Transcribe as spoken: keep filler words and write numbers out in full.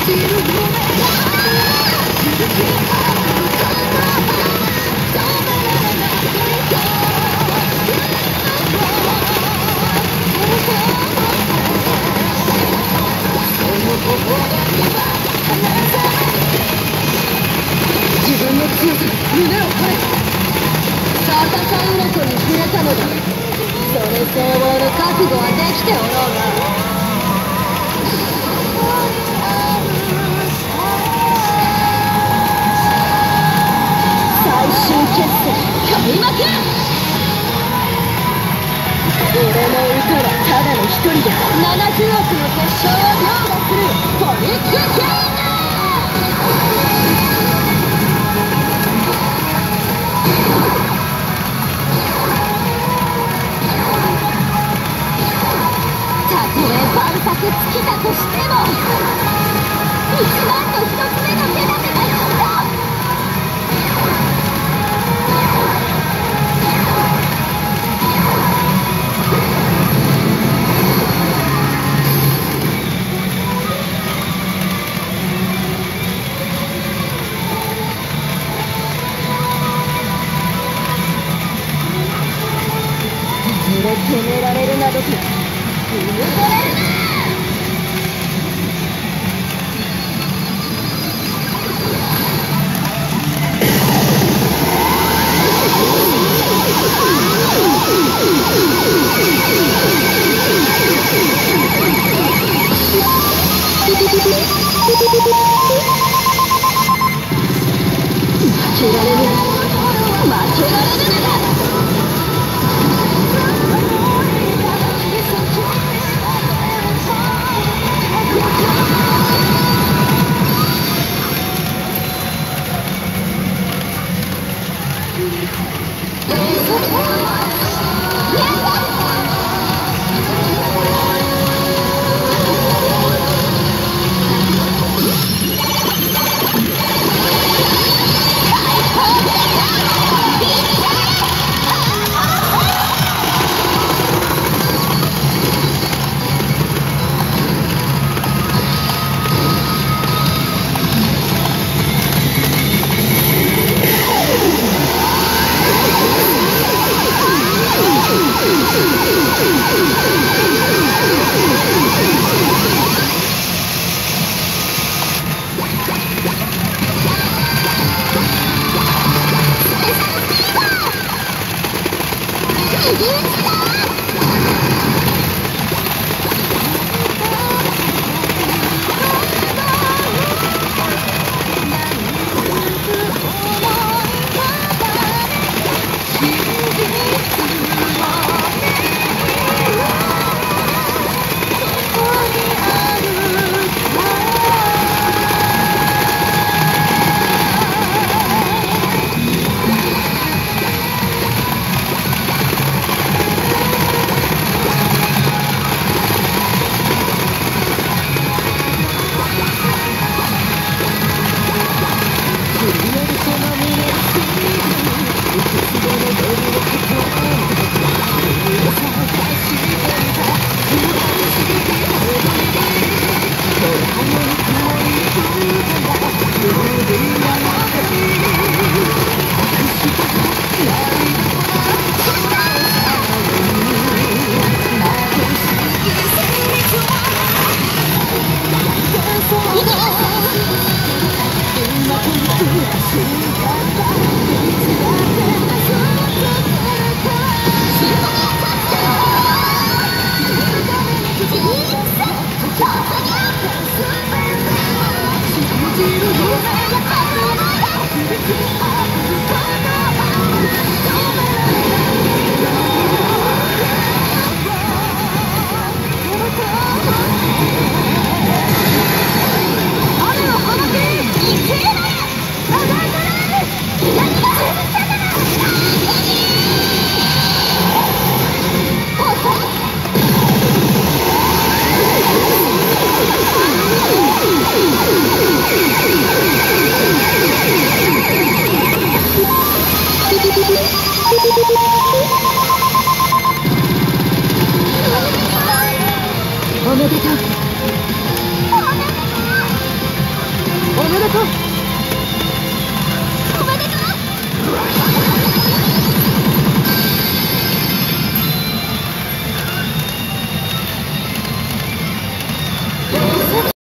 自分の強さに胸を張れ。戦うの子に触れたのだ。それ相応の覚悟はできておろうな。最終決戦開幕。俺の歌はただの一人でななじゅうおくの結晶を凌駕するトリックキング。たとえ万策尽きたとしても一万と一つ目の手立てが必要。それ止められるなどと許されるな。負けられぬ、負けられぬのだ。おめでとう。 がとう。